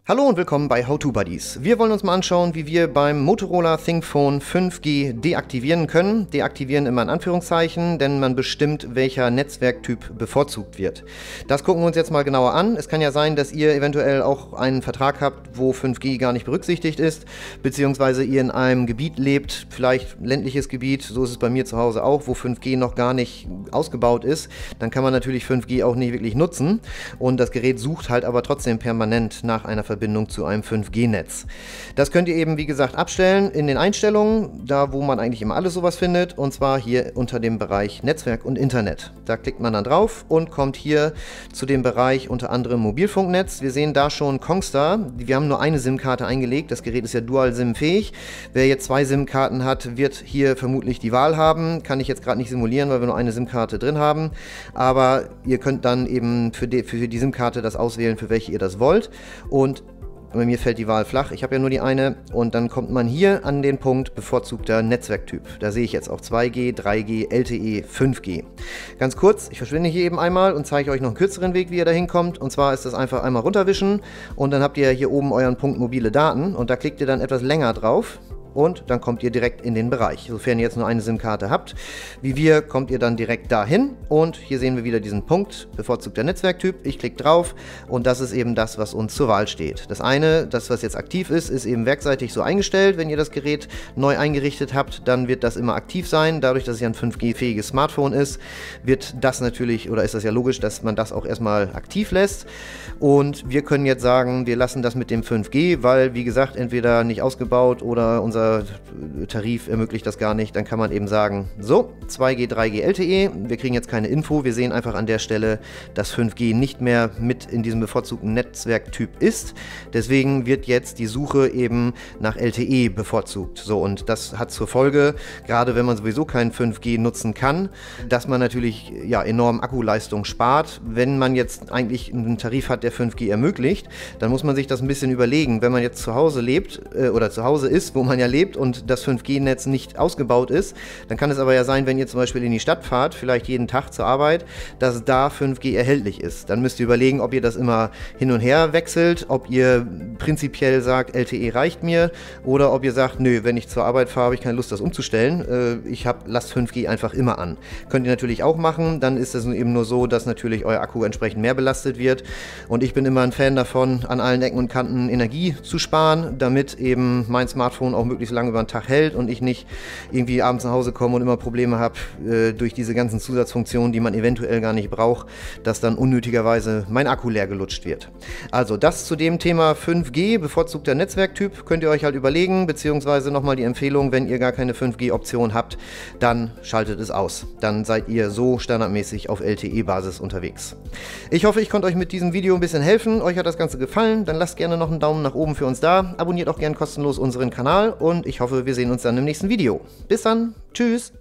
Hallo und willkommen bei How-To-Buddies. Wir wollen uns mal anschauen, wie wir beim Motorola ThinkPhone 5G deaktivieren können. Deaktivieren immer in Anführungszeichen, denn man bestimmt, welcher Netzwerktyp bevorzugt wird. Das gucken wir uns jetzt mal genauer an. Es kann ja sein, dass ihr eventuell auch einen Vertrag habt, wo 5G gar nicht berücksichtigt ist, beziehungsweise ihr in einem Gebiet lebt, vielleicht ländliches Gebiet, so ist es bei mir zu Hause auch, wo 5G noch gar nicht ausgebaut ist. Dann kann man natürlich 5G auch nicht wirklich nutzen und das Gerät sucht halt aber trotzdem permanent nach einer Verbindung zu einem 5G-Netz. Das könnt ihr eben, wie gesagt, abstellen in den Einstellungen, da wo man eigentlich immer alles sowas findet, und zwar hier unter dem Bereich Netzwerk und Internet. Da klickt man dann drauf und kommt hier zu dem Bereich unter anderem Mobilfunknetz. Wir sehen da schon Kongstar. Wir haben nur eine SIM-Karte eingelegt. Das Gerät ist ja Dual-SIM-fähig. Wer jetzt zwei SIM-Karten hat, wird hier vermutlich die Wahl haben. Kann ich jetzt gerade nicht simulieren, weil wir nur eine SIM-Karte drin haben. Aber ihr könnt dann eben für die SIM-Karte das auswählen, für welche ihr das wollt. Und bei mir fällt die Wahl flach, ich habe ja nur die eine, und dann kommt man hier an den Punkt bevorzugter Netzwerktyp. Da sehe ich jetzt auch 2G, 3G, LTE, 5G. Ganz kurz, ich verschwinde hier eben einmal und zeige euch noch einen kürzeren Weg, wie ihr da hinkommt. Und zwar ist das einfach einmal runterwischen und dann habt ihr hier oben euren Punkt mobile Daten und da klickt ihr dann etwas länger drauf. Und dann kommt ihr direkt in den Bereich. Sofern ihr jetzt nur eine SIM-Karte habt, wie wir, kommt ihr dann direkt dahin. Und hier sehen wir wieder diesen Punkt, bevorzugter Netzwerktyp. Ich klicke drauf und das ist eben das, was uns zur Wahl steht. Das eine, das was jetzt aktiv ist eben werkseitig so eingestellt. Wenn ihr das Gerät neu eingerichtet habt, dann wird das immer aktiv sein. Dadurch, dass es ja ein 5G-fähiges Smartphone ist, wird das natürlich, oder ist das ja logisch, dass man das auch erstmal aktiv lässt. Und wir können jetzt sagen, wir lassen das mit dem 5G, weil, wie gesagt, entweder nicht ausgebaut oder unser Tarif ermöglicht das gar nicht, dann kann man eben sagen, so, 2G, 3G, LTE, wir kriegen jetzt keine Info, wir sehen einfach an der Stelle, dass 5G nicht mehr mit in diesem bevorzugten Netzwerktyp ist, deswegen wird jetzt die Suche eben nach LTE bevorzugt. So, und das hat zur Folge, gerade wenn man sowieso kein 5G nutzen kann, dass man natürlich ja enorm Akkuleistung spart. Wenn man jetzt eigentlich einen Tarif hat, der 5G ermöglicht, dann muss man sich das ein bisschen überlegen. Wenn man jetzt zu Hause lebt oder zu Hause ist, wo man ja lebt und das 5G-Netz nicht ausgebaut ist, dann kann es aber ja sein, wenn ihr zum Beispiel in die Stadt fahrt, vielleicht jeden Tag zur Arbeit, dass da 5G erhältlich ist. Dann müsst ihr überlegen, ob ihr das immer hin und her wechselt, ob ihr prinzipiell sagt, LTE reicht mir, oder ob ihr sagt, nö, wenn ich zur Arbeit fahre, habe ich keine Lust, das umzustellen. Lasst 5G einfach immer an. Könnt ihr natürlich auch machen, dann ist es eben nur so, dass natürlich euer Akku entsprechend mehr belastet wird. Und ich bin immer ein Fan davon, an allen Ecken und Kanten Energie zu sparen, damit eben mein Smartphone auch möglichst lange über den Tag hält und ich nicht irgendwie abends nach Hause komme und immer Probleme habe durch diese ganzen Zusatzfunktionen, die man eventuell gar nicht braucht, dass dann unnötigerweise mein Akku leer gelutscht wird. Also das zu dem Thema 5G, bevorzugter Netzwerktyp, könnt ihr euch halt überlegen, beziehungsweise nochmal die Empfehlung, wenn ihr gar keine 5G-Option habt, dann schaltet es aus. Dann seid ihr so standardmäßig auf LTE-Basis unterwegs. Ich hoffe, ich konnte euch mit diesem Video ein bisschen helfen. Euch hat das Ganze gefallen, dann lasst gerne noch einen Daumen nach oben für uns da. Abonniert auch gerne kostenlos unseren Kanal und ich hoffe, wir sehen uns dann im nächsten Video. Bis dann, tschüss!